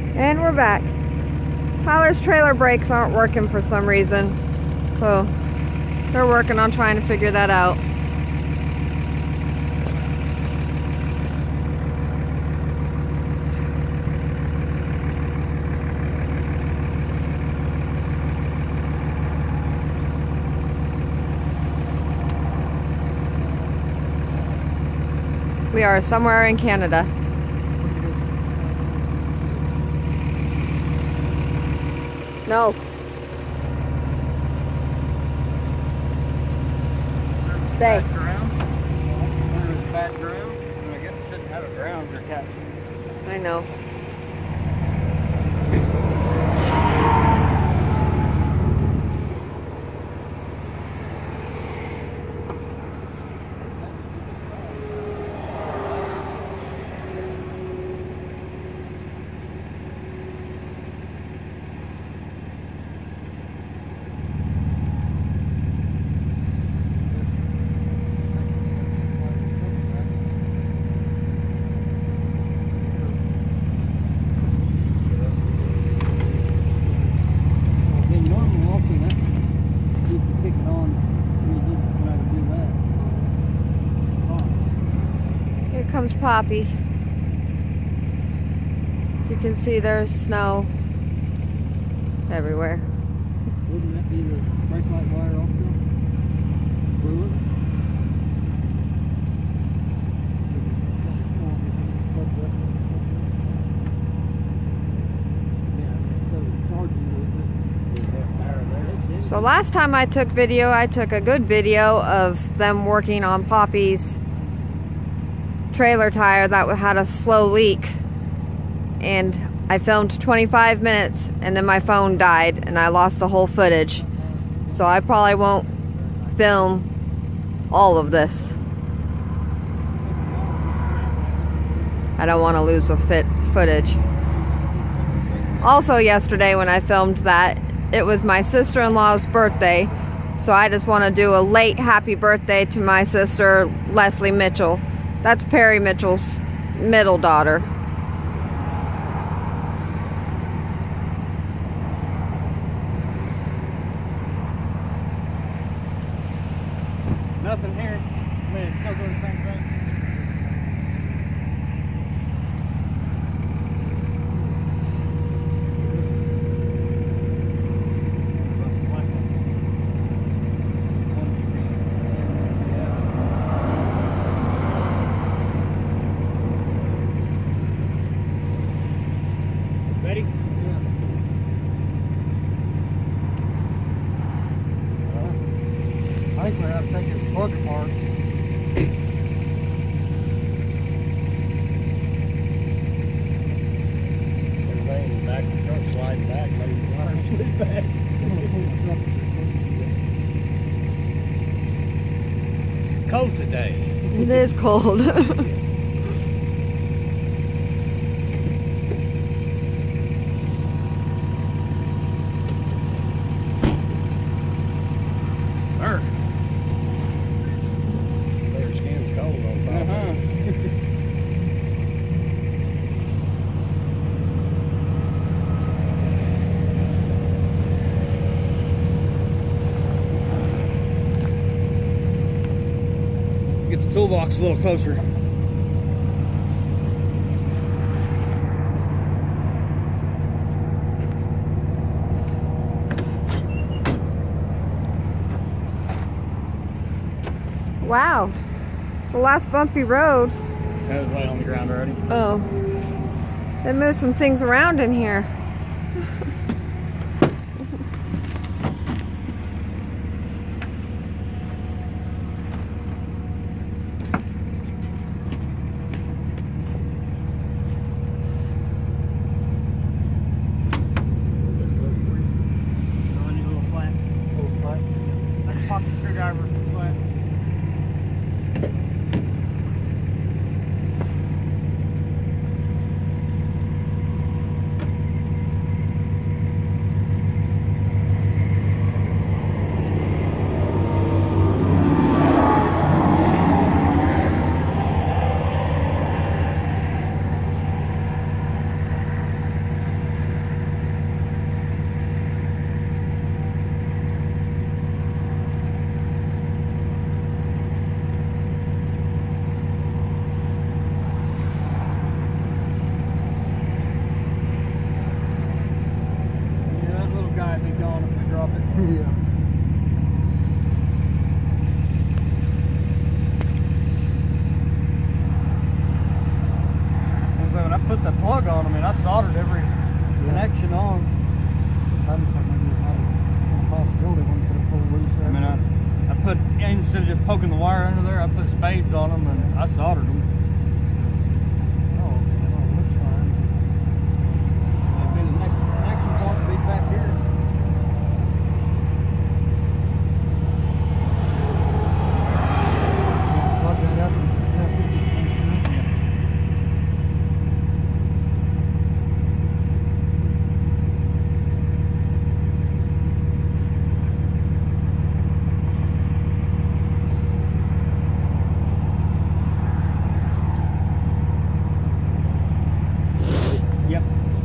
And we're back. Tyler's trailer brakes aren't working for some reason, so they're working on trying to figure that out. We are somewhere in Canada. No. Stay. Bad ground. I guess it shouldn't have a ground for cats. I know. Here comes Poppy. As you can see, there's snow everywhere. Wouldn't that be the brake light wire also? Ruined? So last time I took video, I took a good video of them working on Poppy's trailer tire that had a slow leak, and I filmed 25 minutes and then my phone died and I lost the whole footage, so I probably won't film all of this. I don't want to lose the footage. Also yesterday when I filmed that, it was my sister-in-law's birthday, so I just want to do a late happy birthday to my sister Leslie Mitchell. That's Perry Mitchell's middle daughter. Nothing here. I mean, it's still doing the same thing. Ready? Yeah. I think we have to take this plug apart. Everything in the back of the truck sliding back, maybe the wire's slid back. Cold today. It is cold. Their skin's cold on top. Get the toolbox a little closer. Wow. The last bumpy road. That was laying on the ground already. Oh. They moved some things around in here. I need a little flat. I can pop the screwdriver flat. plug on them, and I soldered every connection on. I just thought maybe it might have been a possibility one could have pulled loose there. I mean, I put, instead of just poking the wire under there, I put spades on them and I soldered them. Oh, well, looks fine. Maybe the next connection point will be back here. Plug that up and test it just to make sure. Yep.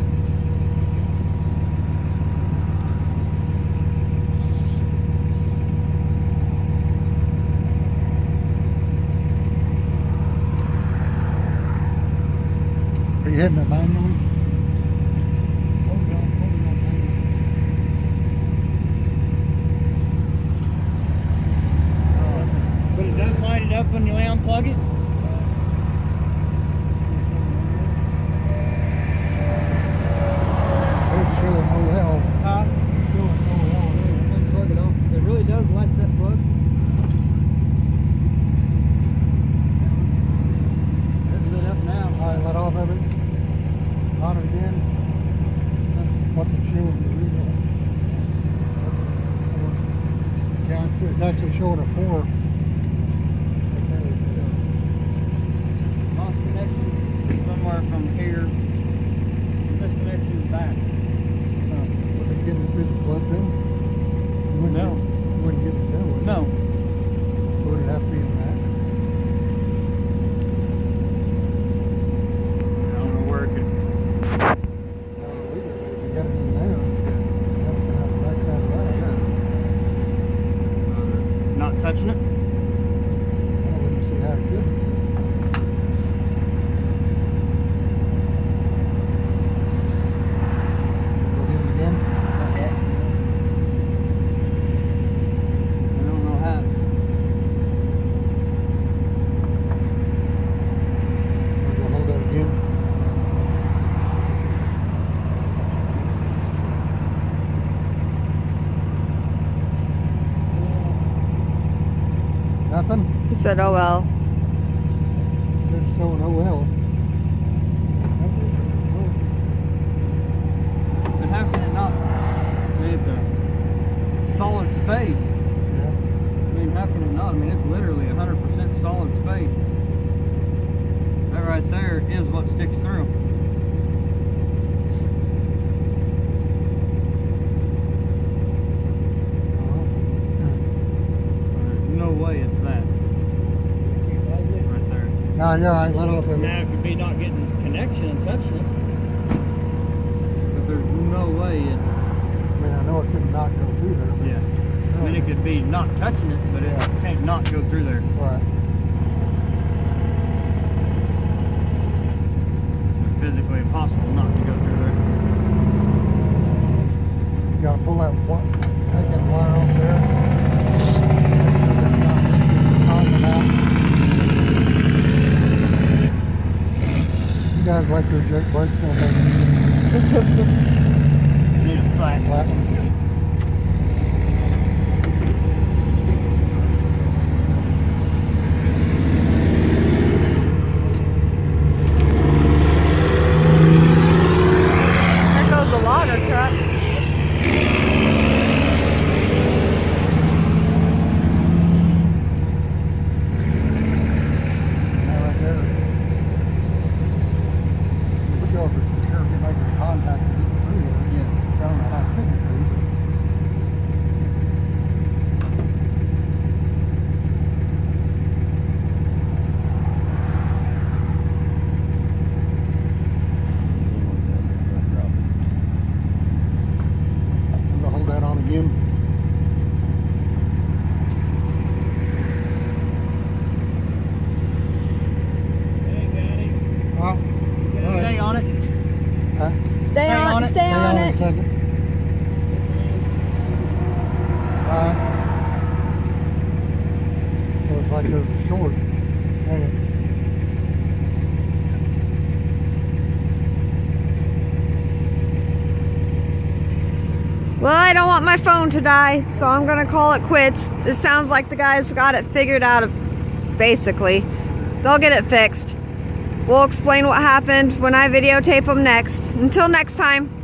Are you hitting it manually? But it does light it up when you unplug it. It's showing OL. Huh? Showing OL there. Unplug it off. It really does light that plug. It's lit up now. All right, let off of it. On it again. What's it showing? Yeah, it's actually showing a 4. Lost connection somewhere from here. This connection is back. Was it getting through the plug then? No. You wouldn't get it there, would you? No. So would it have to be in that? I don't know where it could. I don't know either, but if you got it in there, it's got to come out the back side of that. Not touching it. I wouldn't see how it could. Go get it again. I don't know how. We'll go hold that again. Nothing? He said, oh well. It says so in OL. But how can it not? I mean, it's a solid spade. Yeah. I mean, how can it not? I mean, it's literally 100% solid spade. That right there is what sticks through. There's no way it's that. Right there. No, you're all right. Let off of it. Now it could be not getting connection and touching it. But there's no way it's, I mean, I know it could not go through there. But yeah. I mean, it could be not touching it, but it Yeah. can't not go through there. Right. Physically impossible not to go through there. You got to pull that take that wire off there. You guys like your Jake brakes, won't they? Need a flat. Flat one. There goes the logger truck. That right there. It'll show if it's for sure if you're making contact to get through there. Yeah. Which I don't know how it could be. We'll hold that on again. Hey, Daddy. Oh, Stay on it. huh? Stay on it. Stay on a it. second. Alright. So it's like there's a short. Hang it. Well, I don't want my phone to die, so I'm gonna call it quits. It sounds like the guys got it figured out, basically. They'll get it fixed. We'll explain what happened when I videotape them next. Until next time.